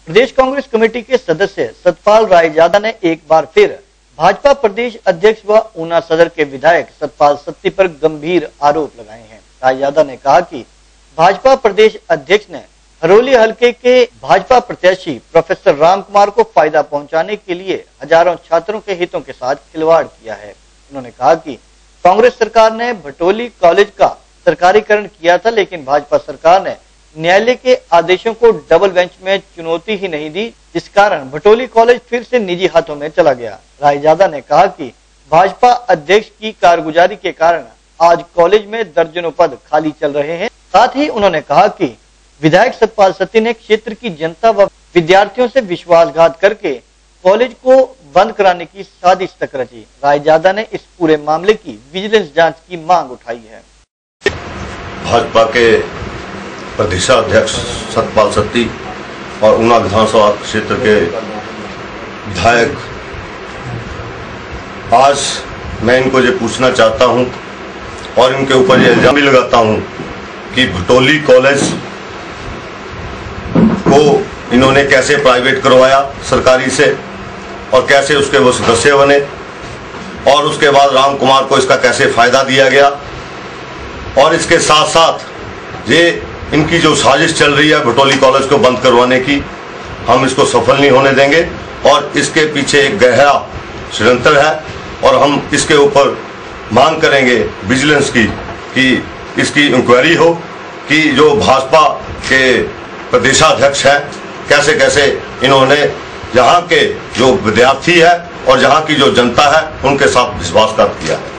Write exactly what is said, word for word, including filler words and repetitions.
प्रदेश Congress committee के सदस्य सतपाल रायजादा ने एक बार फिर भाजपा प्रदेश अध्यक्ष व ऊना सदर के विधायक सतपाल सत्ती पर गंभीर आरोप लगाए हैं। रायजादा ने कहा कि भाजपा प्रदेश अध्यक्ष ने हरोली हलके के भाजपा प्रत्याशी प्रोफेसर राम कुमार को फायदा पहुंचाने के लिए हजारों छात्रों के हितों के साथ खिलवाड़ किया है। उन्होंने कहा कि कांग्रेस सरकार ने भटोली कॉलेज का सरकारीकरण किया था, लेकिन भाजपा सरकार ने न्यायालय के आदेशों को डबल बेंच में चुनौती ही नहीं दी, जिस कारण भटोली कॉलेज फिर से निजी हाथों में चला गया। रायजादा ने कहा कि भाजपा अध्यक्ष की कारगुजारी के कारण आज कॉलेज में दर्जनों पद खाली चल रहे हैं। साथ ही उन्होंने कहा कि विधायक सतपाल सत्ती ने क्षेत्र की जनता व विद्यार्थियों से विश्वासघात करके कॉलेज को बंद कराने की साजिश तक रची। रायजादा ने इस पूरे मामले की विजिलेंस जांच की मांग उठाई है। भाजपा के प्रदेशाध्यक्ष सतपाल सत्ती और ऊना विधानसभा क्षेत्र के विधायक, आज मैं इनको ये पूछना चाहता हूं और इनके ऊपर ये इल्जाम भी लगाता हूं कि भटोली कॉलेज को इन्होंने कैसे प्राइवेट करवाया सरकारी से और कैसे उसके वो सदस्य बने, और उसके बाद राम कुमार को इसका कैसे फायदा दिया गया, और इसके साथ साथ ये इनकी जो साजिश चल रही है भटोली कॉलेज को बंद करवाने की, हम इसको सफल नहीं होने देंगे और इसके पीछे एक गहरा षड्यंत्र है और हम इसके ऊपर मांग करेंगे विजिलेंस की कि इसकी इंक्वायरी हो कि जो भाजपा के प्रदेशाध्यक्ष हैं कैसे कैसे इन्होंने यहाँ के जो विद्यार्थी है और यहाँ की जो जनता है उनके साथ विश्वासघात किया है।